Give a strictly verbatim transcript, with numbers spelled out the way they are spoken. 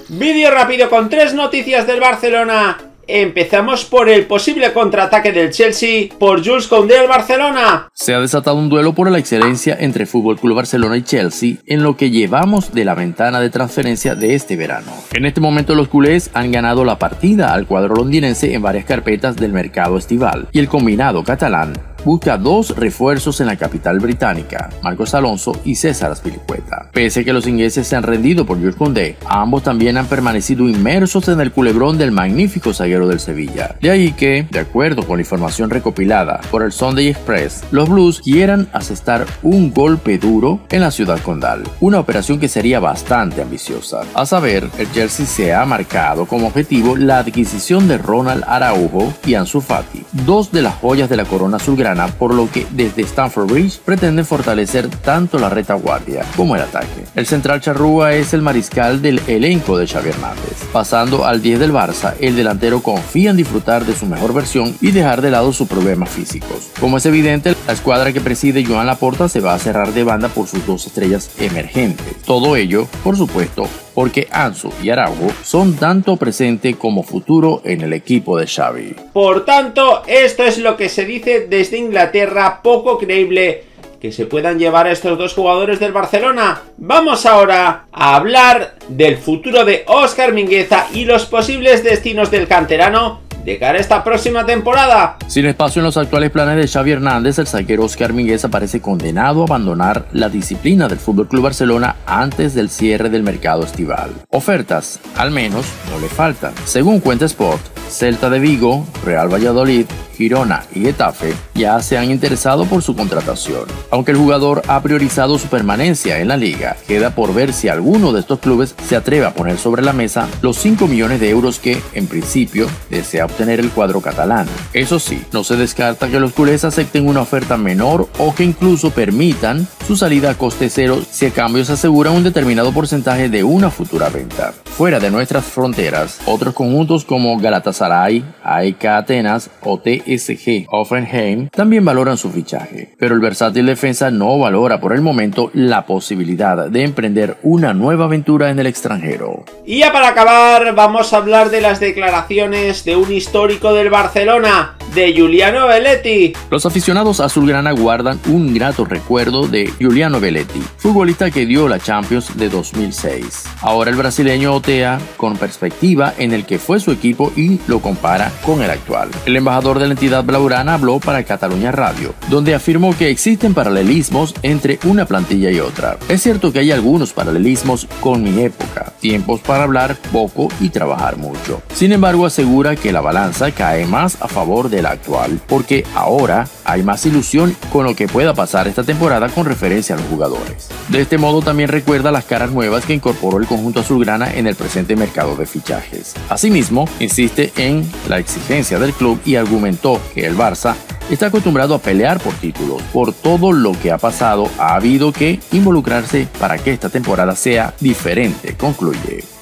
Vídeo rápido con tres noticias del Barcelona. Empezamos por el posible contraataque del Chelsea por Jules Koundé al Barcelona. Se ha desatado un duelo por la excelencia entre F C Barcelona y Chelsea en lo que llevamos de la ventana de transferencia de este verano. En este momento los culés han ganado la partida al cuadro londinense en varias carpetas del mercado estival y el combinado catalán busca dos refuerzos en la capital británica, Marcos Alonso y César Azpilicueta. Pese a que los ingleses se han rendido por Jules Koundé, ambos también han permanecido inmersos en el culebrón del magnífico zaguero del Sevilla. De ahí que, de acuerdo con la información recopilada por el Sunday Express, los Blues quieran asestar un golpe duro en la ciudad condal, una operación que sería bastante ambiciosa. A saber, el Chelsea se ha marcado como objetivo la adquisición de Ronald Araujo y Ansu Fati, dos de las joyas de la corona azulgrana, por lo que desde Stamford Bridge pretenden fortalecer tanto la retaguardia como el ataque. El central charrúa es el mariscal del elenco de Xavi Hernández. Pasando al diez del Barça, el delantero confía en disfrutar de su mejor versión y dejar de lado sus problemas físicos. Como es evidente, la escuadra que preside Joan Laporta se va a cerrar de banda por sus dos estrellas emergentes. Todo ello, por supuesto, porque Ansu y Araujo son tanto presente como futuro en el equipo de Xavi. Por tanto, esto es lo que se dice desde Inglaterra, poco creíble que se puedan llevar a estos dos jugadores del Barcelona. Vamos ahora a hablar del futuro de Óscar Mingueza y los posibles destinos del canterano de cara a esta próxima temporada. Sin espacio en los actuales planes de Xavi Hernández, el zaguero Óscar Mingueza parece condenado a abandonar la disciplina del F C Barcelona antes del cierre del mercado estival. Ofertas, al menos, no le faltan. Según Cuenta Sport, Celta de Vigo, Real Valladolid, Girona y Getafe ya se han interesado por su contratación. Aunque el jugador ha priorizado su permanencia en la liga, queda por ver si alguno de estos clubes se atreve a poner sobre la mesa los cinco millones de euros que, en principio, desea obtener el cuadro catalán. Eso sí, no se descarta que los culés acepten una oferta menor o que incluso permitan su salida a coste cero si a cambio se asegura un determinado porcentaje de una futura venta. Fuera de nuestras fronteras, otros conjuntos como Galatasaray, A E K Atenas o T S G Hoffenheim también valoran su fichaje, pero el versátil defensa no valora por el momento la posibilidad de emprender una nueva aventura en el extranjero. Y ya para acabar, vamos a hablar de las declaraciones de un histórico del Barcelona, de Giuliano Belletti. Los aficionados azulgrana guardan un grato recuerdo de Giuliano Belletti, futbolista que dio la Champions de dos mil seis. Ahora el brasileño otea con perspectiva en el que fue su equipo y lo compara con el actual. El embajador de la entidad blaugrana habló para Cataluña Radio, donde afirmó que existen paralelismos entre una plantilla y otra. Es cierto que hay algunos paralelismos con mi época, tiempos para hablar poco y trabajar mucho. Sin embargo, asegura que la balanza cae más a favor de la actual, porque ahora hay más ilusión con lo que pueda pasar esta temporada con referencia a los jugadores. De este modo también recuerda las caras nuevas que incorporó el conjunto azulgrana en el presente mercado de fichajes. Asimismo, insiste en la exigencia del club y argumentó que el Barça está acostumbrado a pelear por títulos. Por todo lo que ha pasado, ha habido que involucrarse para que esta temporada sea diferente, concluye.